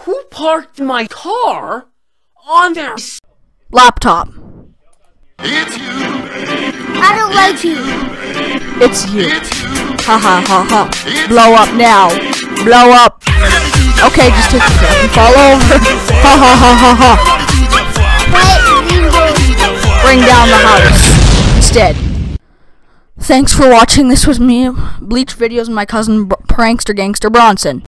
Who parked my car on their laptop? It's you. I don't like you. It's you. It's you. Ha ha ha ha. Blow up now. Blow up. Okay, just take the truck and fall over. Ha ha ha ha ha. Bring down the house instead. Thanks for watching. This was me, Bleach Videos, and my cousin Prankster Gangster Bronson.